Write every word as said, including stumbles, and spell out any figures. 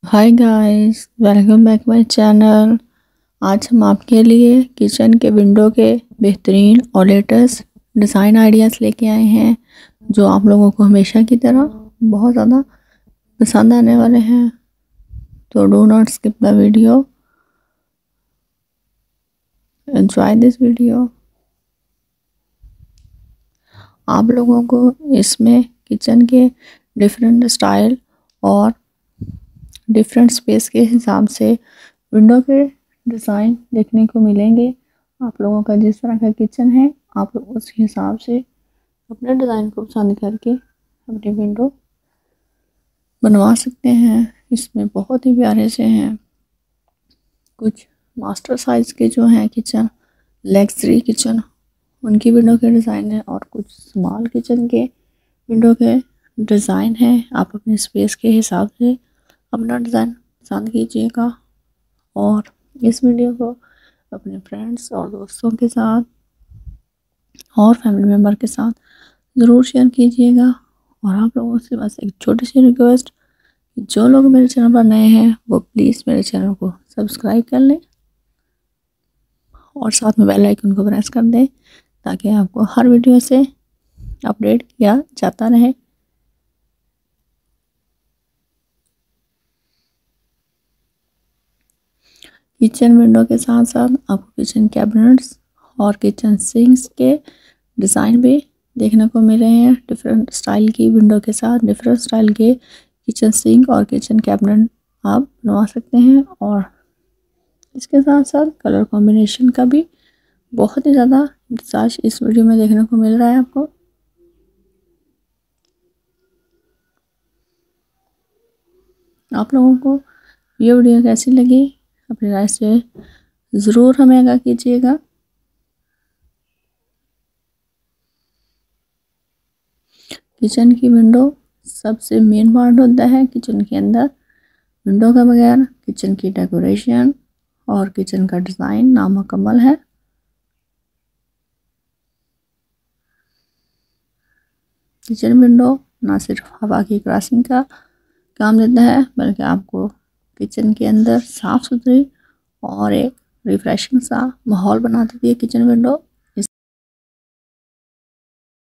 Hi guys, welcome back my channel. आज हम आपके लिए किचन के विंडो के बेहतरीन और लेटेस्ट डिज़ाइन आइडियाज़ लेके आए हैं जो आप लोगों को हमेशा की तरह बहुत ज़्यादा पसंद आने वाले हैं। तो do not skip the video, enjoy this video. आप लोगों को इसमें किचन के डिफरेंट स्टाइल और डिफरेंट स्पेस के हिसाब से विंडो के डिज़ाइन देखने को मिलेंगे। आप लोगों का जिस तरह का किचन है, आप लोग उस हिसाब से अपने डिज़ाइन को पसंद करके अपनी विंडो बनवा सकते हैं। इसमें बहुत ही प्यारे से हैं, कुछ मास्टर साइज़ के जो हैं किचन, लग्जरी किचन, उनकी विंडो के डिज़ाइन है और कुछ स्मॉल किचन के विंडो के डिज़ाइन है। आप अपने स्पेस के हिसाब से अपना डिज़ाइन पसंद कीजिएगा और इस वीडियो को अपने फ्रेंड्स और दोस्तों के साथ और फैमिली मेम्बर के साथ ज़रूर शेयर कीजिएगा। और आप लोगों से बस एक छोटी सी रिक्वेस्ट, जो लोग मेरे चैनल पर नए हैं वो प्लीज़ मेरे चैनल को सब्सक्राइब कर लें और साथ में बेल आइकन को प्रेस कर दें ताकि आपको हर वीडियो से अपडेट किया जाता रहे। किचन विंडो के साथ साथ आपको किचन कैबिनेट्स और किचन सिंक्स के डिज़ाइन भी देखने को मिल रहे हैं। डिफरेंट स्टाइल की विंडो के साथ डिफरेंट स्टाइल के किचन सिंक और किचन कैबिनेट आप बनवा सकते हैं और इसके साथ साथ कलर कॉम्बिनेशन का भी बहुत ही ज़्यादा मिजाज इस वीडियो में देखने को मिल रहा है आपको। आप लोगों को ये वीडियो कैसी लगी अपनी राय से ज़रूर हमें आगाह कीजिएगा। किचन की विंडो सबसे मेन पार्ट होता है किचन के अंदर। विंडो का बगैर किचन की डेकोरेशन और किचन का डिज़ाइन नामुकम्मल है। किचन विंडो ना सिर्फ हवा की क्रॉसिंग का काम देता है बल्कि आपको किचन के अंदर साफ़ सुथरी और एक रिफ्रेशिंग सा माहौल बना देती है किचन विंडो।